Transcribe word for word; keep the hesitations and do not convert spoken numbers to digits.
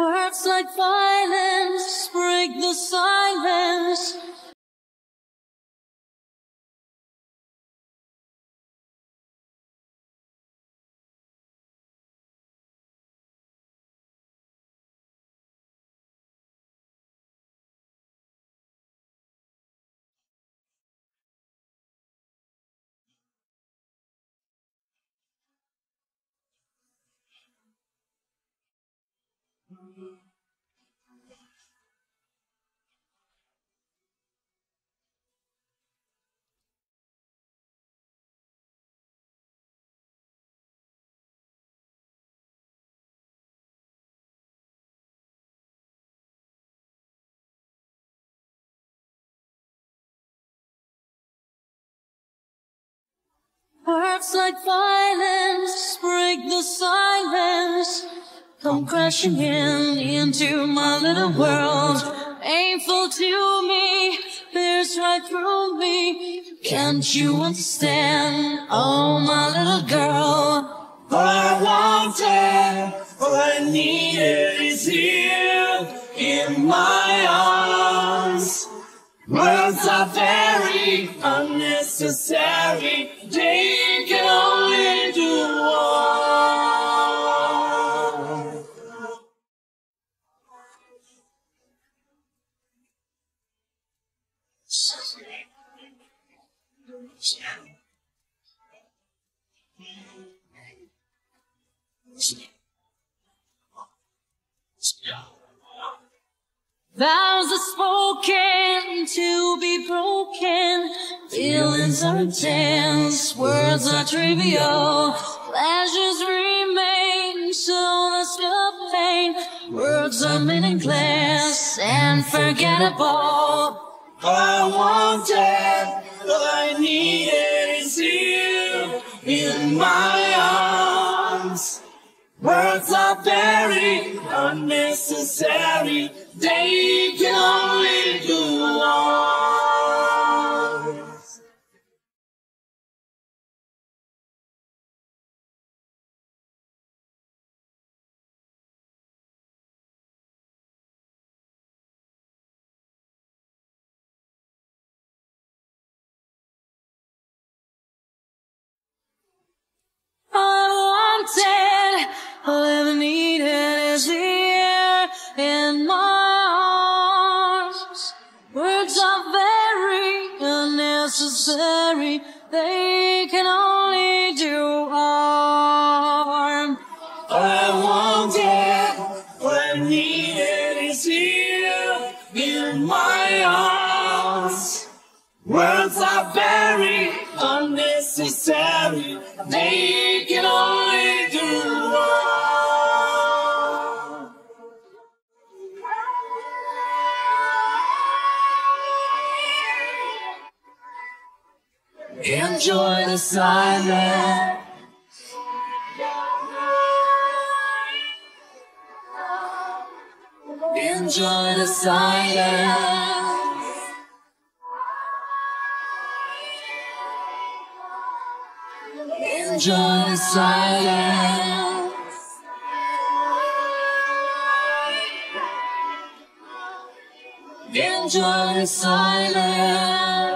Words like violence break the silence. Words like violence break the silence. Come crashing in into my little world. Painful to me, pierce right through me. Can't you understand? Oh, my little girl. All I wanted, all I needed is you in my arms. Words are very unnecessary. They can only do one. Vows are spoken to be broken. Feelings are intense, words are trivial. Pleasures remain, so that's the pain. Words are meaningless and forgettable. All I wanted, all I needed is you in my arms. Words are very unnecessary. They can only do one. All I wanted, all I ever needed is here in my arms. Words are very unnecessary. They can only do harm. All I wanted, all I needed is you in my arms. Words are very unnecessary. They can only do one. Enjoy the silence. Enjoy the silence. Enjoy the silence. Enjoy the silence.